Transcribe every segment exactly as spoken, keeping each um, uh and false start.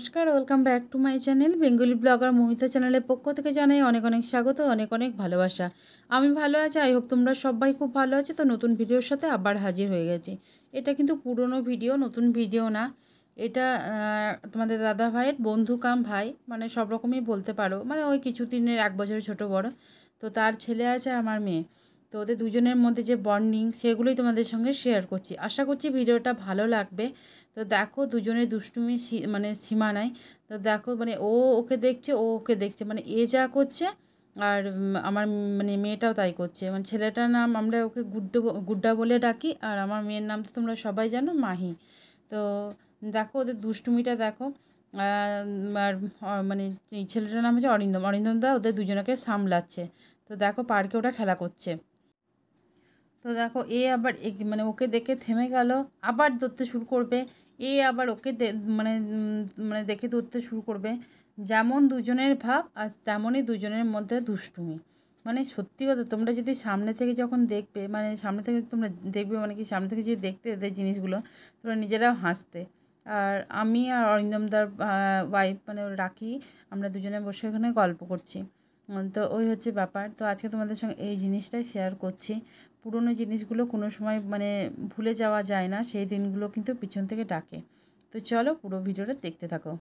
নমস্কার, welcome back to my channel Bengali blogger Mamita চ্যানেলের পক্ষ থেকে জানাই অনেক অনেক স্বাগত, অনেক অনেক ভালোবাসা। আমি ভালো আছি, আই হোপ তোমরা সবাই খুব ভালো আছো। তো নতুন ভিডিওর সাথে আবার হাজির হয়ে গেছি। এটা কিন্তু পুরনো ভিডিও, নতুন ভিডিও না। এটা তোমাদের দাদা ভাইয়ের বন্ধু কাম ভাই, মানে সব রকমই বলতে পারো, মানে ওই কিছু দিনের এক বছরের ছোটো বড়। তো তার ছেলে আছে, আমার মেয়ে। তো ওদের দুজনের মধ্যে যে বন্ডিং, সেগুলোই তোমাদের সঙ্গে শেয়ার করছি। আশা করছি ভিডিওটা ভালো লাগবে। তো দেখো দুজনের দুষ্টুমি মানে সীমা নাই। তো দেখো মানে ও ওকে দেখছে, ও ওকে দেখছে, মানে এ যা করছে আর আমার মানে মেয়েটাও তাই করছে। মানে ছেলেটার নাম আমরা ওকে গুড্ডু গুড্ডা বলে ডাকি, আর আমার মেয়ের নাম তো তোমরা সবাই জানো, মাহি। তো দেখো ওদের দুষ্টুমিটা দেখো। আর মানে ছেলেটার নাম হচ্ছে অরিন্দম। অরিন্দম দা ওদের দুজনকে সামলাচ্ছে। তো দেখো পার্কে ওটা খেলা করছে। তো দেখো এ আবার মানে ওকে দেখে থেমে গেল, আবার ধরতে শুরু করবে। এ আবার ওকে মানে মানে দেখে ধরতে শুরু করবে। যেমন দুজনের ভাব আর তেমনই দুজনের মধ্যে দুষ্টুমি। মানে সত্যি কথা, তোমরা যদি সামনে থেকে যখন দেখবে, মানে সামনে থেকে তোমরা দেখবে, মানে কি সামনে থেকে যদি দেখতে এদের জিনিসগুলো, তোমরা নিজেরাও হাসতে। আর আমি আর অরিন্দমদার ওয়াইফ মানে রাখি, আমরা দুজনে বসে ওখানে গল্প করছি। তো ওই হচ্ছে ব্যাপার। তো আজকে তোমাদের সঙ্গে এই জিনিসটাই শেয়ার করছি। পুরনো জিনিসগুলো কোনো সময় মানে ভুলে যাওয়া যায় না, সেই দিনগুলো কিন্তু পিছন থেকে ডাকে। তো চলো পুরো ভিডিওটা দেখতে থাকো।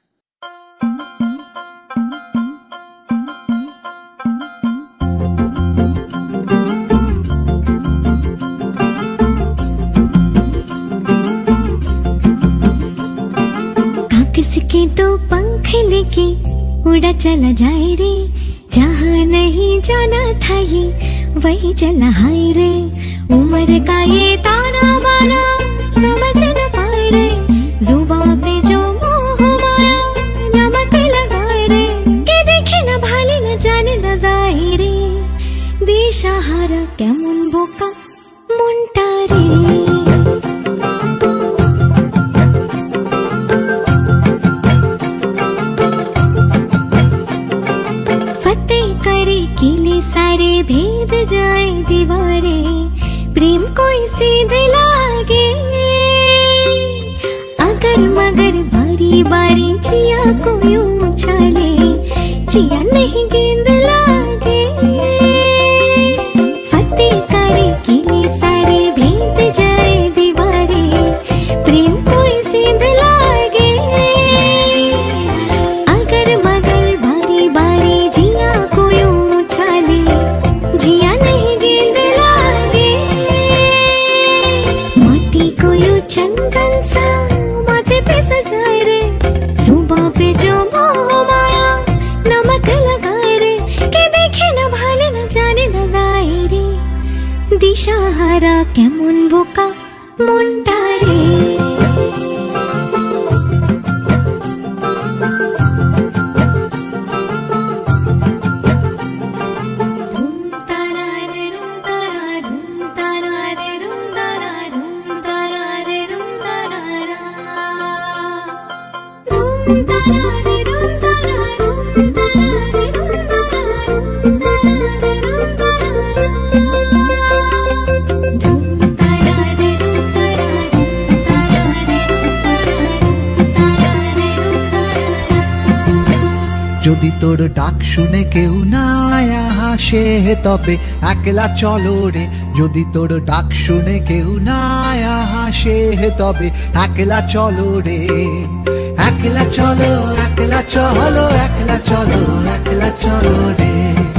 किसके तो पंख लेके उड़ा चला जाए रे, जहाँ नहीं जाना था ये वही चला हाय रे। उम्र का ये ताना बाना समझ न पाए रे, जुबान पे जो मोह माया नमक लगाए रे। के देखे न भाले न जाने न दाए रे, दिशाहारा केमन बोका मुंटा रे। सारे भेद जाए दीवारे, प्रेम कोई सीध लागे। अगर मगर बारी बारी जिया को यूं उछाले, जिया नहीं गेंद लागे। फतेह करे किले सारे भेद जाए दीवारे, प्रेम कोई सीध लागे। अगर मगर बारी बारी जिया को यूं जिया नहीं गेंद लागे। माटी को यूं चंदन सा माथे पे सजाए रे, जुबां पे जो मोह माया नमक लगाए रे। के देखे न भाले न जाने न गाए रे, दिशाहारा केमन बोका मुंडा रे। যদি তোর ডাক শুনে কেউ না হাসে, তবে একলা চলো রে। যদি তোর ডাক শুনে কেউ না হাসে, তবে একলা চলো রে। একলা চলো, একলা চলো, একলা চলো, একলা চলো রে।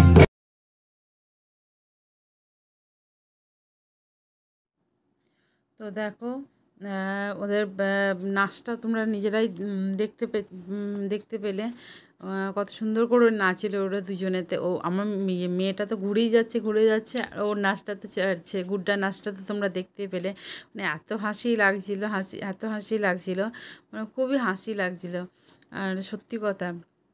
তো দেখো ওদের নাচটা তোমরা নিজেরাই দেখতে পে দেখতে পেলে কত সুন্দর করে নাচছিল ওরা দুজনেতে। ও আমার মেয়েটা তো ঘুরেই যাচ্ছে ঘুরে যাচ্ছে আর ওর নাচটাতে ছাড়ছে, গুড্ডা নাচটা তো তোমরা দেখতে পেলে। মানে এত হাসি লাগছিলো, হাসি এত হাসি লাগছিলো, মানে খুবই হাসি লাগছিলো। আর সত্যি কথা,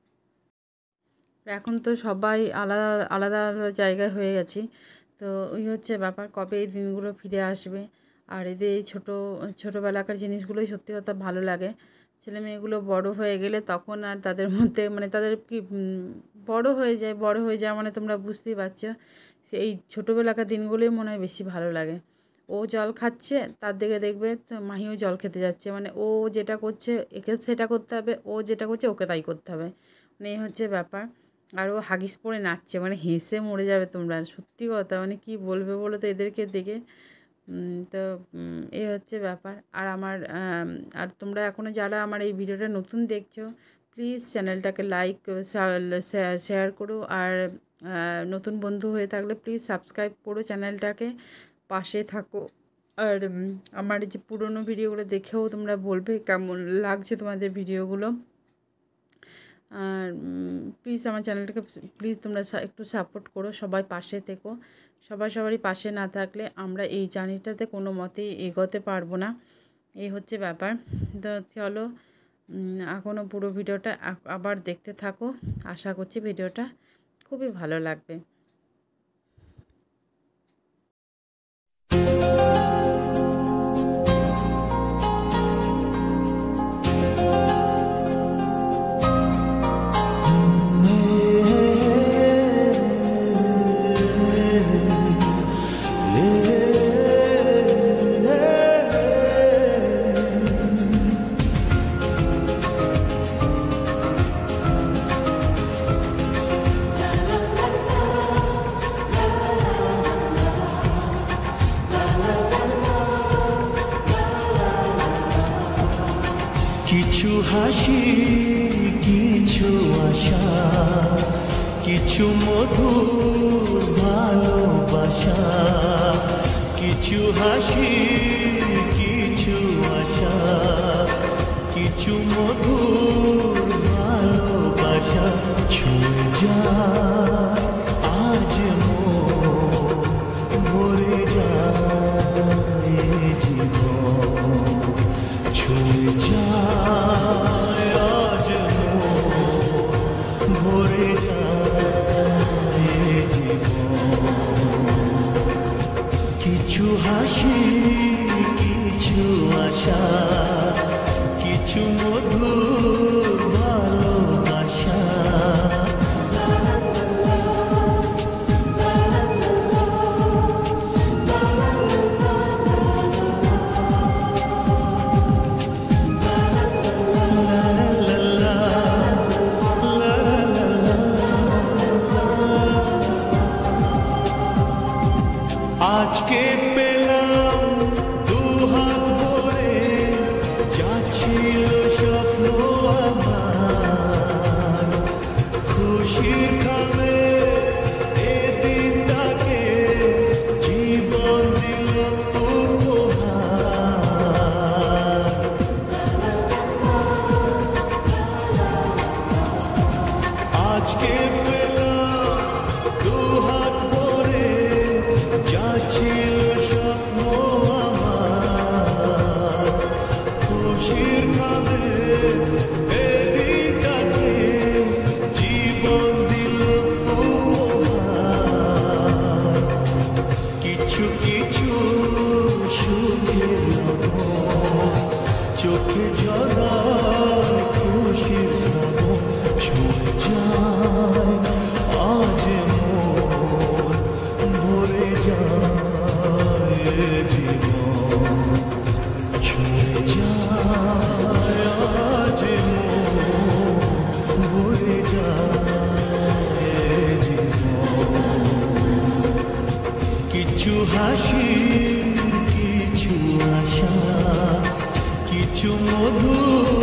এখন তো সবাই আলাদা আলাদা আলাদা জায়গায় হয়ে গেছি। তো ওই হচ্ছে ব্যাপার, কবে এই দিনগুলো ফিরে আসবে। আর এদের এই ছোটো ছোটোবেলাকার জিনিসগুলোই সত্যি কথা ভালো লাগে। ছেলে মেয়েগুলো বড় হয়ে গেলে তখন আর তাদের মধ্যে মানে তাদের কি বড় হয়ে যায়, বড় হয়ে যায় মানে তোমরা বুঝতেই পারছো। সেই ছোটোবেলাকার দিনগুলোই মনে হয় বেশি ভালো লাগে। ও জল খাচ্ছে তার দিকে দেখবে মাহিও জল খেতে যাচ্ছে, মানে ও যেটা করছে একে সেটা করতে হবে, ও যেটা করছে ওকে তাই করতে হবে, মানে এই হচ্ছে ব্যাপার। আর ও হাগিস পরে নাচছে, মানে হেসে মরে যাবে তোমরা, সত্যি কথা, মানে কি বলবে বলো তো এদেরকে দেখে। তো এই হচ্ছে ব্যাপার। আর আমার আর তোমরা এখনও যারা আমার এই ভিডিওটা নতুন দেখছো, প্লিজ চ্যানেলটাকে লাইক শেয়ার করো, আর নতুন বন্ধু হয়ে থাকলে প্লিজ সাবস্ক্রাইব করো চ্যানেলটাকে, পাশে থাকো। আর আমার যে পুরনো ভিডিওগুলো দেখেও তোমরা বলবে কেমন লাগছে তোমাদের ভিডিওগুলো। আর প্লিজ আমার চ্যানেলটাকে প্লিজ তোমরা একটু সাপোর্ট করো, সবাই পাশে থেকো। সবাই সবারই পাশে না থাকলে আমরা এই জার্নিটাতে কোনো মতেই এগোতে পারবো না, এই হচ্ছে ব্যাপার। তো চলো এখনও পুরো ভিডিওটা আবার দেখতে থাকো, আশা করছি ভিডিওটা খুবই ভালো লাগবে। কিছু হাসি, কিছু আশা, কিছু মধুর ভালোবাসা, কিছু হাসি, কিছু আশা, কিছু মধুর ভালোবাসা, ছুঁয়ে যায় আজ মন, ভরে যায় জীবন, ছুঁয়ে যায় আজ মন, ভরে যায় জীবন। কিছু হাসি, কিছু আশা, কিছু মধুর ভালোবাসা। আজকে পেলাম দু হাত ভরে, যা ছিল স্বপ্ন আমার, খুশির খাবে এ দিনটাকে জীবন দিল উপহার। আজকে পেলাম দু হাত ভরে, যা ছিল স্বপ্ন আমার, খুশির খাবে এ দিনটাকে জীবন দিল উপহার। কিছু কিছু সুখের লবণ, চোখে জড়ায় খুশির শ্রাবণ, ছুঁয়ে যায় আজ মন, ভরে যায় জীবন, ছুঁয়ে যায় আজ মন, ভরে যায় জীবন। কিছু হাসি, কিছু আশা, কিছু মধুর